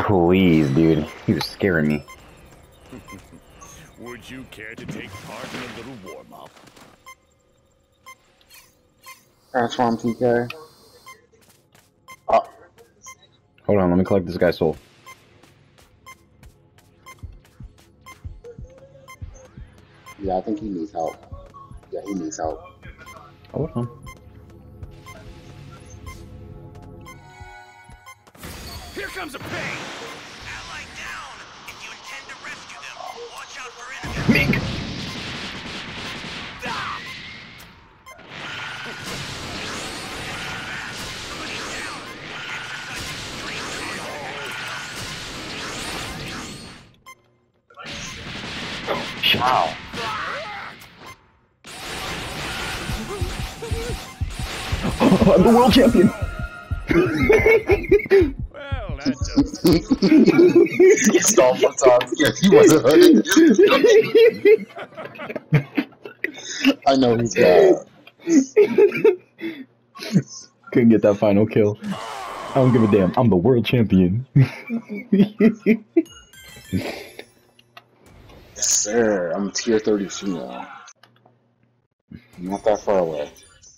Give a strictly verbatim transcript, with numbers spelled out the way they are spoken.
Please, dude. He was scaring me. Would you care to take part in a little warm-up? Transform T K. Oh. Hold on, let me collect this guy's soul. Yeah, I think he needs help. Yeah, he needs help. Hold on. Here comes a pain! Ally down! If you intend to rescue them, watch out for enemies. Mink! Ah! Wow. I'm the world champion! Well, that does. He stole my time. Yeah, he wasn't. I know he's bad. Couldn't get that final kill. I don't give a damn. I'm the world champion. Yes, sir. I'm tier thirty-two now. Not that far away.